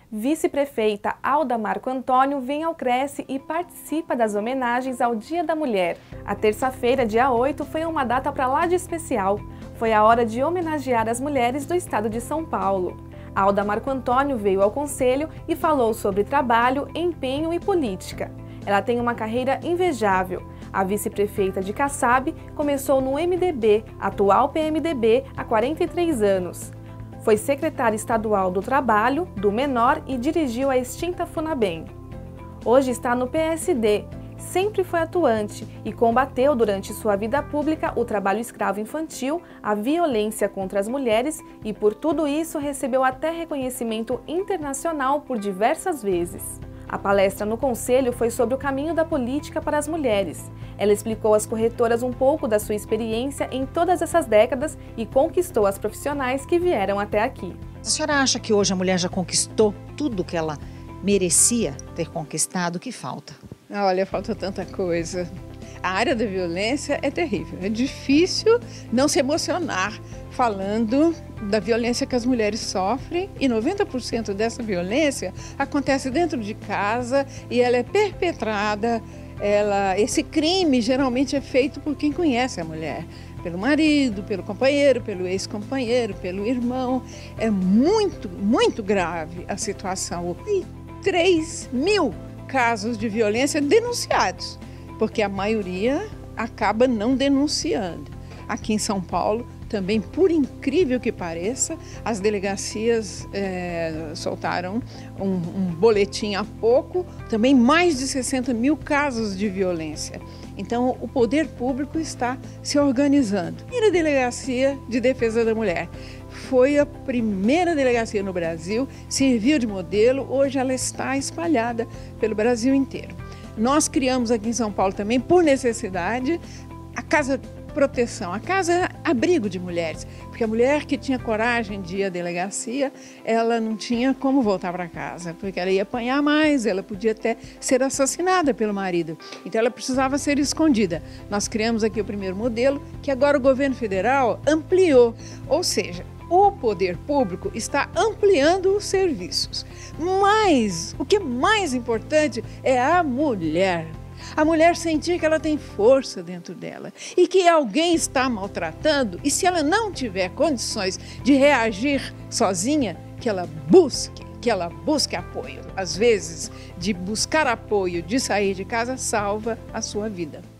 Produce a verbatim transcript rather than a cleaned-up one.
Vice-prefeita Alda Marco Antônio vem ao Cresce e participa das homenagens ao Dia da Mulher. A terça-feira, dia oito, foi uma data para lá de especial. Foi a hora de homenagear as mulheres do estado de São Paulo. Alda Marco Antônio veio ao conselho e falou sobre trabalho, empenho e política. Ela tem uma carreira invejável. A vice-prefeita de Caçabe começou no M D B, atual P M D B, há quarenta e três anos. Foi secretária estadual do Trabalho, do Menor e dirigiu a extinta Funabem. Hoje está no P S D, sempre foi atuante e combateu durante sua vida pública o trabalho escravo infantil, a violência contra as mulheres e por tudo isso recebeu até reconhecimento internacional por diversas vezes. A palestra no Conselho foi sobre o caminho da política para as mulheres. Ela explicou às corretoras um pouco da sua experiência em todas essas décadas e conquistou as profissionais que vieram até aqui. A senhora acha que hoje a mulher já conquistou tudo que ela merecia ter conquistado? O que falta? Olha, falta tanta coisa. A área da violência é terrível. É difícil não se emocionar falando da violência que as mulheres sofrem e noventa por cento dessa violência acontece dentro de casa e ela é perpetrada. Ela, esse crime geralmente é feito por quem conhece a mulher, pelo marido, pelo companheiro, pelo ex-companheiro, pelo irmão. É muito, muito grave a situação. E três mil casos de violência denunciados, porque a maioria acaba não denunciando. Aqui em São Paulo, também, por incrível que pareça, as delegacias é, soltaram um, um boletim há pouco, também mais de sessenta mil casos de violência. Então, o poder público está se organizando. A primeira delegacia de defesa da mulher foi a primeira delegacia no Brasil, serviu de modelo, hoje ela está espalhada pelo Brasil inteiro. Nós criamos aqui em São Paulo também, por necessidade, a Casa Proteção, a casa abrigo de mulheres, porque a mulher que tinha coragem de ir à delegacia, ela não tinha como voltar para casa, porque ela ia apanhar mais, ela podia até ser assassinada pelo marido, então ela precisava ser escondida. Nós criamos aqui o primeiro modelo, que agora o governo federal ampliou, ou seja, o poder público está ampliando os serviços, mas o que é mais importante é a mulher. A mulher sentir que ela tem força dentro dela e que alguém está maltratando e se ela não tiver condições de reagir sozinha, que ela busque, que ela busque apoio. Às vezes, de buscar apoio, de sair de casa, salva a sua vida.